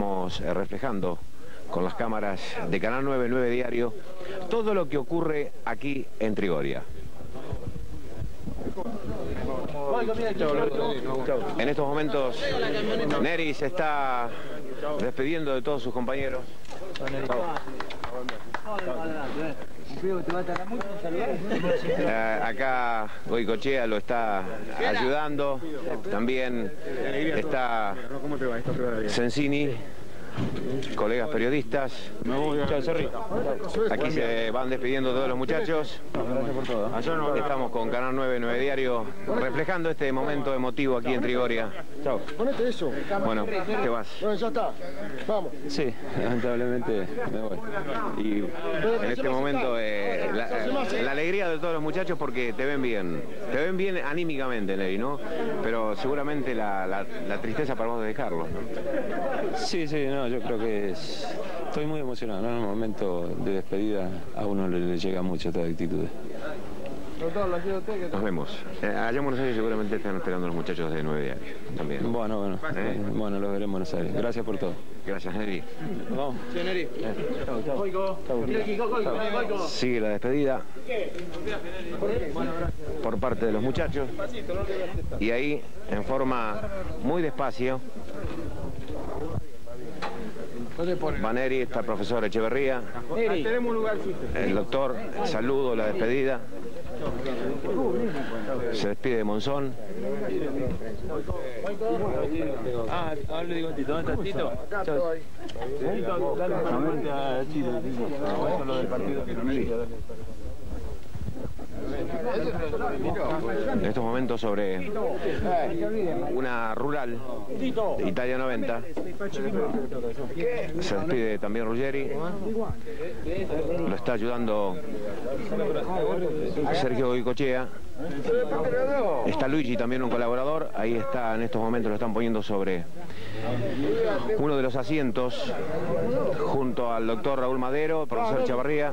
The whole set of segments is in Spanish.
estamos reflejando con las cámaras de Canal 9 Diario todo lo que ocurre aquí en Trigoria. En estos momentos Neri se está despidiendo de todos sus compañeros. Acá Goicoechea lo está ayudando, también está Sensini, colegas periodistas. Aquí se van despidiendo todos los muchachos. Estamos con Canal 9 Diario reflejando este momento emotivo aquí en Trigoria. Chao. Ponete eso. Bueno, te vas. Bueno, ya está. Vamos. Sí, lamentablemente me voy. Y en este momento la alegría de todos los muchachos porque te ven bien anímicamente, Neri, ¿no? Pero seguramente la tristeza para vos de dejarlos, ¿no? Sí, no, yo creo que estoy muy emocionado, ¿no? En un momento de despedida a uno le llega mucho esta actitud. Nos vemos. Allá en Buenos Aires seguramente están esperando los muchachos de 9 Diario también. Bueno, los veremos en Buenos Aires. Gracias por todo. Gracias, Neri. Vamos. Sí, Neri. Sigue la despedida por parte de los muchachos. Y ahí, en forma muy despacio, va Neri, está el profesor Echeverría, el doctor, saludo, la despedida. Se despide de Monzón. Hablo de Tito. ¿Dónde está Tito? Chao. En estos momentos sobre una rural de Italia 90 se despide también Ruggeri, lo está ayudando Sergio Goicoechea, está Luigi también un colaborador, ahí está, en estos momentos lo están poniendo sobre uno de los asientos junto al doctor Raúl Madero, el profesor Echeverría.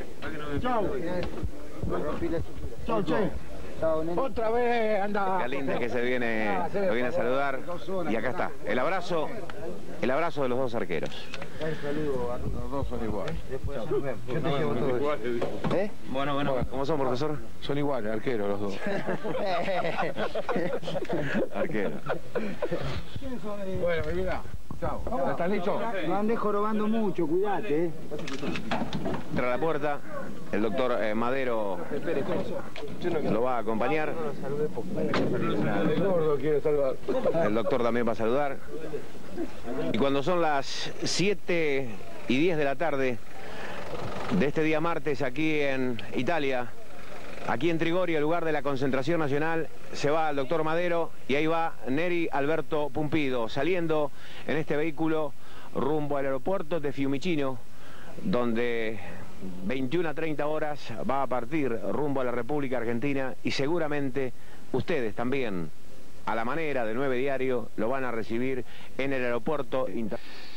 Chao, che. Otra vez anda. Galíndez que lo viene a saludar. Y acá está, el abrazo de los dos arqueros. El saludo a los dos son iguales. Yo te llevo todo. ¿Eh? Bueno. ¿Cómo son, profesor? Son iguales, arqueros los dos. Arquero. Bueno, mi vida. Chao. ¿Estás listo? No andes jorobando mucho, cuidate. Tras la puerta, el doctor Madero lo va a acompañar. El gordo quiere saludar. El doctor también va a saludar. Y cuando son las 7:10 de la tarde de este día martes aquí en Italia, aquí en Trigoria, el lugar de la concentración nacional, se va el doctor Madero y ahí va Neri Alberto Pumpido, saliendo en este vehículo rumbo al aeropuerto de Fiumicino, donde 21 a 30 horas va a partir rumbo a la República Argentina y seguramente ustedes también, a la manera de 9 Diario, lo van a recibir en el aeropuerto internacional.